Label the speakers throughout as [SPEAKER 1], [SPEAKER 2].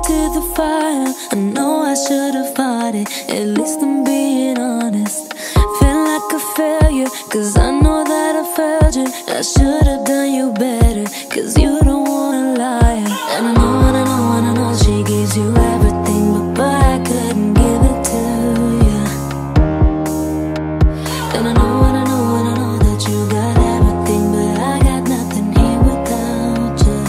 [SPEAKER 1] to the fire. I know I should've fought it, at least I'm being honest. Feel like a failure, cause I know that I failed you. I should've done you better, cause you don't wanna lie. And I know, and I know, and I know she gives you everything, but I couldn't give it to you. And I know, and I know, and I know that you got everything, but I got nothing here without you.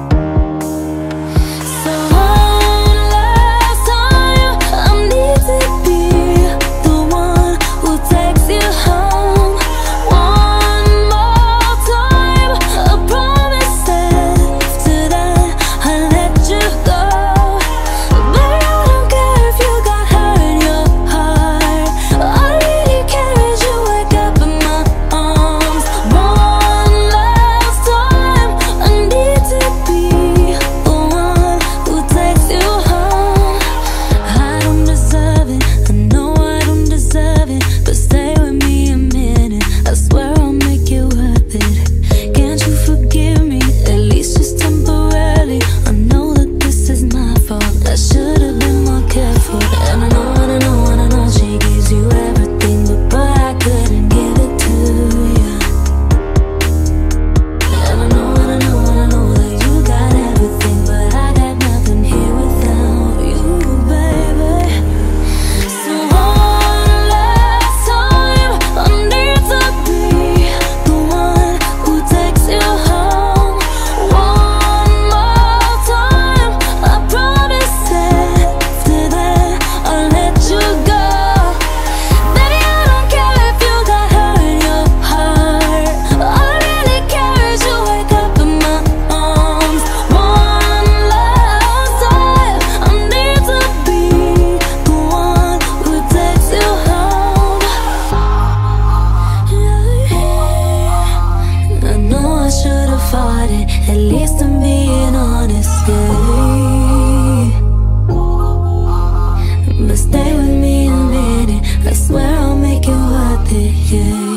[SPEAKER 1] So one last time, I need to be the one who takes you home. One more time, I promise after that I'll let you go. But I don't care if you got hurt in your heart. All I really care is you wake up in my arms. One last time, I need to be the one who takes you home. I don't deserve it, I know I don't deserve it, but stay with me a minute, I swear I'll make it worth it. Can't you forgive me, at least just temporarily? I know that this is my fault, I should've been more careful. And I know, and I know, and I know she gives you everything, but I couldn't give it to you. And I know, and I know, and I know that you got everything, but I got nothing here without you, baby. So one last time, I need to be the one who takes you home. One more time, I promise after that I'll let you go. Baby, I don't care if you got hurt in your heart. All I really care is you wake up in my arms. One last time, I need to be the one who takes you home. I know I should've fought it, at least I'm being honest, yeah. But stay with me a minute, I swear I'll make it worth it, yeah.